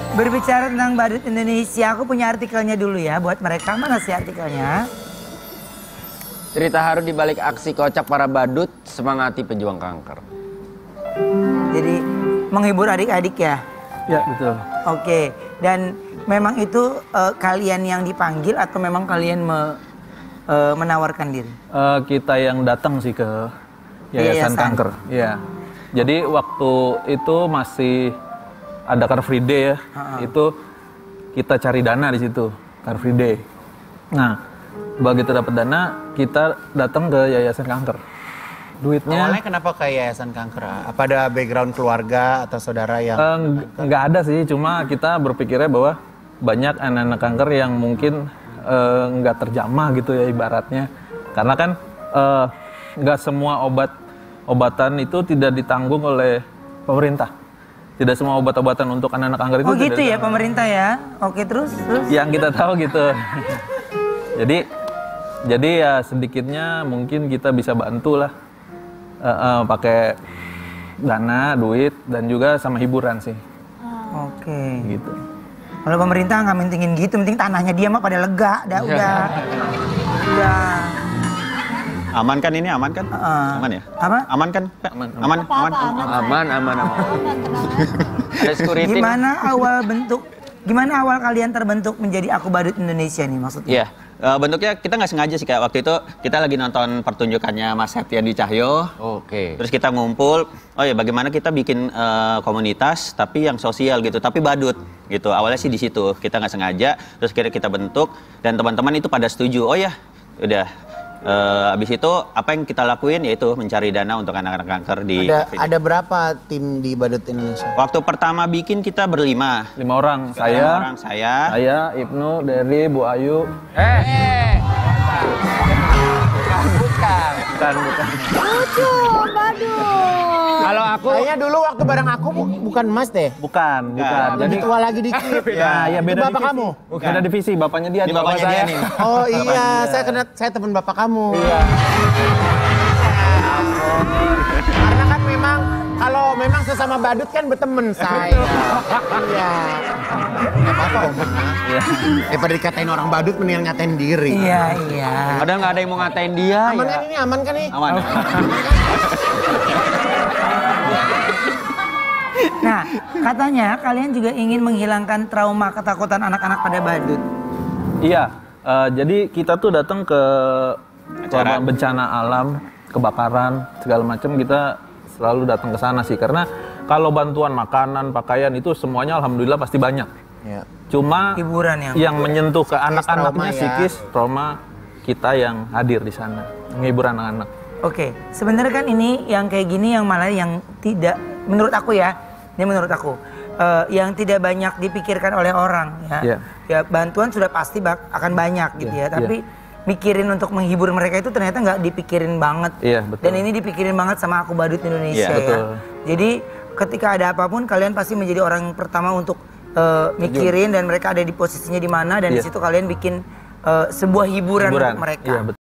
Berbicara tentang badut Indonesia, aku punya artikelnya dulu ya buat mereka. Mana sih artikelnya? Cerita haru di balik aksi kocak para badut, semangati pejuang kanker. Jadi menghibur adik-adik ya? Ya, betul. Oke, dan memang itu kalian yang dipanggil atau memang kalian menawarkan diri? Kita yang datang sih ke Yayasan Kanker. Ya. Jadi waktu itu masih ada Car Free Day ya. Itu kita cari dana di situ, Car Free Day. Nah, begitu dapat dana, kita datang ke Yayasan Kanker. Duitnya awalnya kenapa ke Yayasan Kanker? Apa ada background keluarga atau saudara yang nggak ada sih, cuma kita berpikirnya bahwa banyak anak-anak kanker yang mungkin nggak terjamah gitu ya ibaratnya, karena kan nggak semua obatan itu tidak ditanggung oleh pemerintah. Tidak semua obat-obatan untuk anak-anak kanker itu. Oh gitu ya pemerintah ya? Oke, terus? Yang kita tahu gitu. Jadi ya sedikitnya mungkin kita bisa bantu lah. Pakai dana, duit, dan juga sama hiburan sih. Oke. Gitu. Kalau pemerintah nggak mentingin gitu, penting tanahnya dia mah pada lega, udah. aman kan ini? Aman kan? Aman ya? Apa? Aman kan? Aman. Ada security. Gimana awal kalian terbentuk menjadi Aku Badut Indonesia nih maksudnya? Iya. Bentuknya kita nggak sengaja sih, kayak waktu itu kita lagi nonton pertunjukannya Mas Septiadi Cahyo. Oke. Terus kita ngumpul, oh ya bagaimana kita bikin komunitas tapi yang sosial gitu, tapi badut gitu. Awalnya sih di situ kita nggak sengaja, terus kita bentuk dan teman-teman itu pada setuju. Oh ya, udah. Abis itu apa yang kita lakuin yaitu mencari dana untuk anak-anak kanker di. Ada berapa tim di Badut Indonesia? Waktu pertama bikin kita berlima. 5 orang. Saya, Ibnu, Dery, Bu Ayu. Bukan. Lucu, Badut. Kalau aku Kayaknya dulu waktu bareng aku bukan Mas deh. Bukan. Jadi tua lagi dikit. Ya beda bapak divisi. kamu? Beda divisi, bapaknya dia. Ini bapaknya dia nih. Oh iya, saya teman bapak kamu. Iya. Karena kan memang kalau memang sesama badut kan berteman saya. Iya. Enggak apa-apa Om. Daripada dikatain orang badut mendingan ngatain diri. Iya. Padahal nggak ada yang mau ngatain dia. Aman ya. kan ini? Aman kan nih? Aman. Nah, katanya kalian juga ingin menghilangkan trauma ketakutan anak-anak pada badut. Iya, jadi kita tuh datang ke korban bencana alam, kebakaran, segala macam kita selalu datang ke sana sih. Karena kalau bantuan makanan, pakaian itu semuanya alhamdulillah pasti banyak. Ya. Cuma Hiburan yang menyentuh ke anak-anaknya trauma ya. psikis, trauma kita yang hadir di sana, menghibur anak-anak. Oke, sebenarnya kan ini yang kayak gini yang malah yang tidak, menurut aku ya, ini menurut aku, yang tidak banyak dipikirkan oleh orang ya. Yeah. Ya bantuan sudah pasti akan banyak gitu ya, tapi mikirin untuk menghibur mereka itu ternyata nggak dipikirin banget. Iya, betul. Dan ini dipikirin banget sama Aku Badut Indonesia Iya, betul. ya. Jadi ketika ada apapun kalian pasti menjadi orang pertama untuk mikirin dan mereka ada di posisinya di mana dan di situ kalian bikin sebuah hiburan untuk mereka. Iya, betul.